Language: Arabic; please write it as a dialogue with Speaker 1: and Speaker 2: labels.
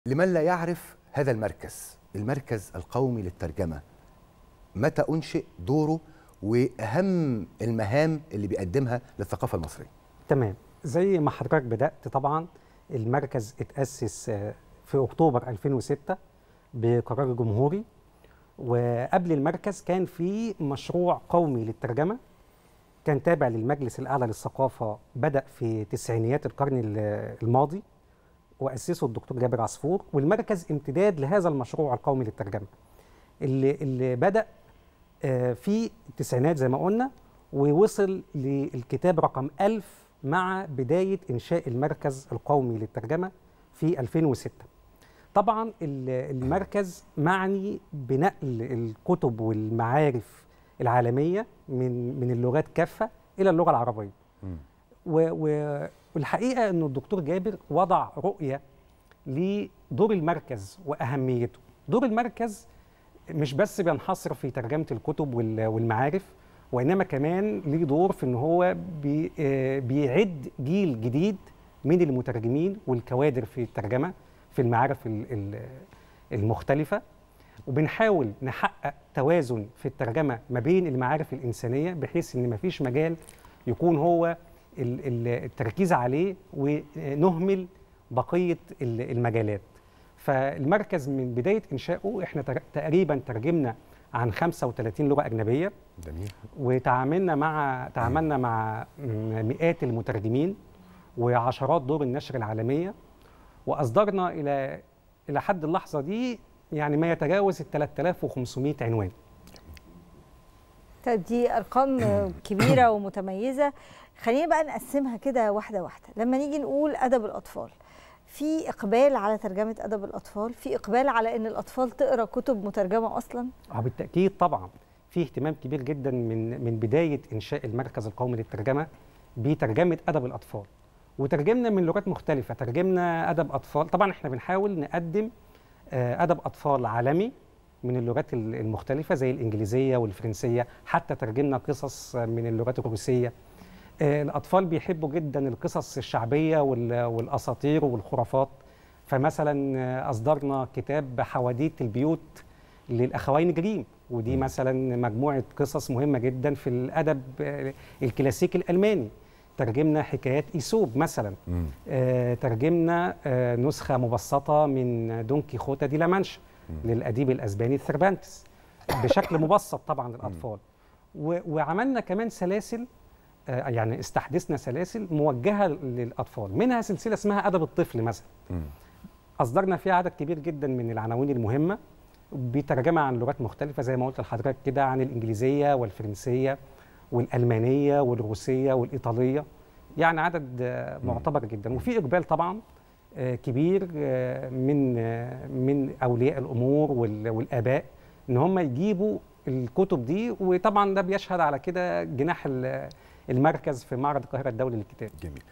Speaker 1: لمن لا يعرف هذا المركز القومي للترجمة، متى أنشئ، دوره، وأهم المهام اللي بيقدمها للثقافة المصرية؟
Speaker 2: تمام. زي ما حضرتك بدأت، طبعا المركز اتأسس في أكتوبر 2006 بقرار جمهوري. وقبل المركز كان في مشروع قومي للترجمة كان تابع للمجلس الأعلى للثقافة، بدأ في تسعينيات القرن الماضي، وأسسه الدكتور جابر عصفور. والمركز امتداد لهذا المشروع القومي للترجمة اللي بدأ في التسعينات زي ما قلنا، ووصل للكتاب رقم 1000 مع بداية إنشاء المركز القومي للترجمة في 2006. طبعا المركز معني بنقل الكتب والمعارف العالمية من اللغات كافة إلى اللغة العربية. والحقيقة أنه الدكتور جابر وضع رؤية لدور المركز وأهميته. دور المركز مش بس بينحصر في ترجمة الكتب والمعارف، وإنما كمان ليه دور في أنه هو بيعد جيل جديد من المترجمين والكوادر في الترجمة في المعارف المختلفة. وبنحاول نحقق توازن في الترجمة ما بين المعارف الإنسانية، بحيث أن مفيش مجال يكون هو التركيز عليه ونهمل بقية المجالات. فالمركز من بداية إنشائه إحنا تقريبا ترجمنا عن 35 لغة أجنبية.
Speaker 1: جميل.
Speaker 2: وتعاملنا مع مئات المترجمين وعشرات دور النشر العالمية، وأصدرنا إلى حد اللحظة دي يعني ما يتجاوز 3500 عنوان.
Speaker 3: طيب، دي أرقام كبيرة ومتميزة. خلينا بقى نقسمها كده واحدة واحدة. لما نيجي نقول أدب الأطفال، في إقبال على ترجمة أدب الأطفال؟ في إقبال على أن الأطفال تقرأ كتب مترجمة أصلاً؟
Speaker 2: بالتأكيد طبعاً. في اهتمام كبير جداً من بداية إنشاء المركز القومي للترجمة بترجمة أدب الأطفال. وترجمنا من لغات مختلفة، ترجمنا أدب أطفال. طبعاً إحنا بنحاول نقدم أدب أطفال عالمي من اللغات المختلفة زي الإنجليزية والفرنسية، حتى ترجمنا قصص من اللغات الروسية. الأطفال بيحبوا جدا القصص الشعبية والأساطير والخرافات. فمثلا أصدرنا كتاب حواديت البيوت للأخوين جريم، ودي مثلا مجموعة قصص مهمة جدا في الأدب الكلاسيكي الألماني. ترجمنا حكايات إيسوب مثلا. ترجمنا نسخة مبسطة من دون كيخوتة دي لامانشا للأديب الأسباني ثيربانتس بشكل مبسط طبعا للأطفال. وعملنا كمان سلاسل، يعني استحدثنا سلاسل موجهة للأطفال، منها سلسلة اسمها أدب الطفل مثلا. أصدرنا فيها عدد كبير جدا من العناوين المهمة بترجمة عن لغات مختلفة زي ما قلت لحضرتك كده، عن الإنجليزية والفرنسية والألمانية والروسية والإيطالية. يعني عدد معتبر جدا. وفي إقبال طبعا كبير من أولياء الأمور والآباء إن هم يجيبوا الكتب دي. وطبعا ده بيشهد على كده جناح المركز في معرض القاهرة الدولي للكتاب.
Speaker 1: جميل.